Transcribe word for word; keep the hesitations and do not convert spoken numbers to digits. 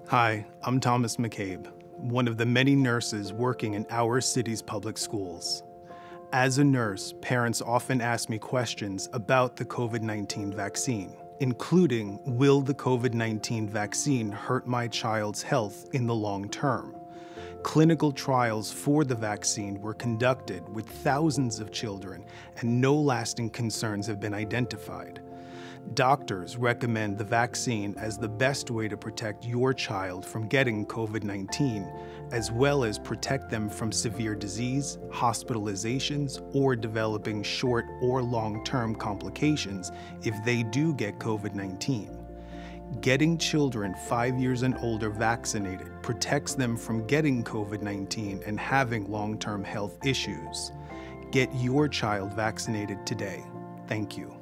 Hi, I'm Thomas McCabe, one of the many nurses working in our city's public schools. As a nurse, parents often ask me questions about the COVID nineteen vaccine, including, will the COVID nineteen vaccine hurt my child's health in the long term? Clinical trials for the vaccine were conducted with thousands of children, and no lasting concerns have been identified. Doctors recommend the vaccine as the best way to protect your child from getting COVID nineteen, as well as protect them from severe disease, hospitalizations, or developing short or long-term complications if they do get COVID nineteen. Getting children five years and older vaccinated protects them from getting COVID nineteen and having long-term health issues. Get your child vaccinated today. Thank you.